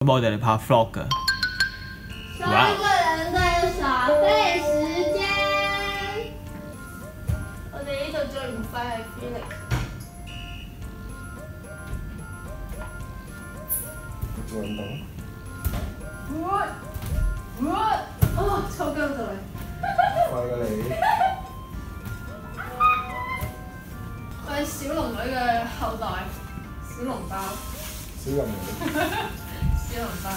咁我哋嚟拍 vlog 㗎。 3個人嘅耍廢時間。我哋呢度最唔快係 Felix。 做運動。 哦，抽筋咗你。 快過你。 我係小龍女嘅後代，小籠包。 小人嚟。 小籠包。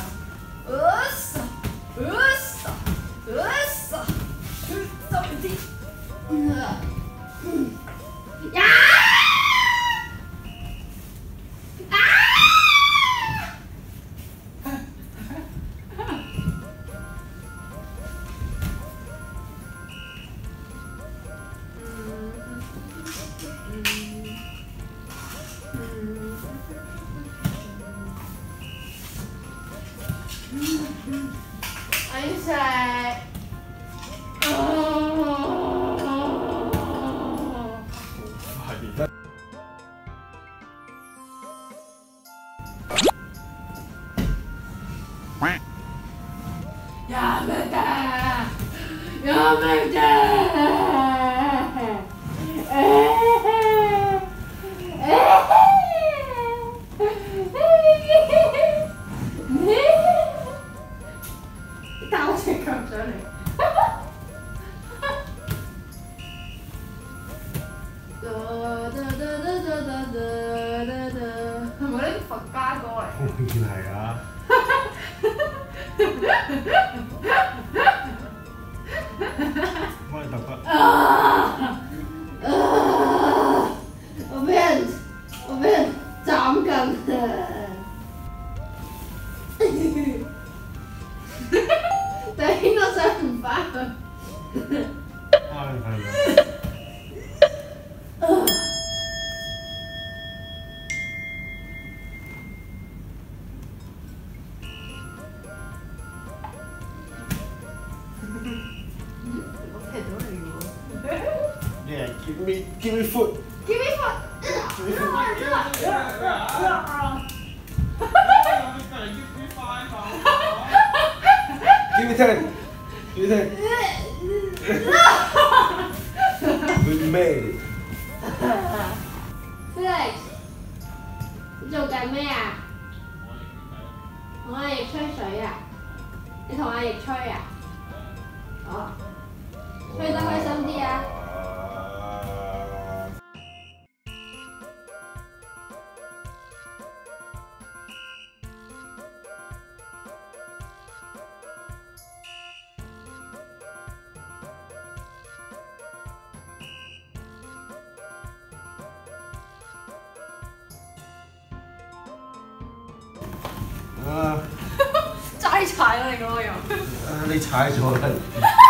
我要食。やめて！やめて！打我隻腳上嚟。係咪呢個佛家歌嚟？ 當然係啦。幫你揼骨。 我俾人斬緊。頂都上唔翻去。 啊！你睇咗。 我踢到你喎。 Yeah, give me food. Give me food. Give me ten. Give me ten. We made it. Felix，你做緊咩啊？同阿奕吹水啊？你同阿奕吹啊？哦，吹得開心啲啊！ 啊！ 齋踩啦你嗰個又。 你踩咗啦！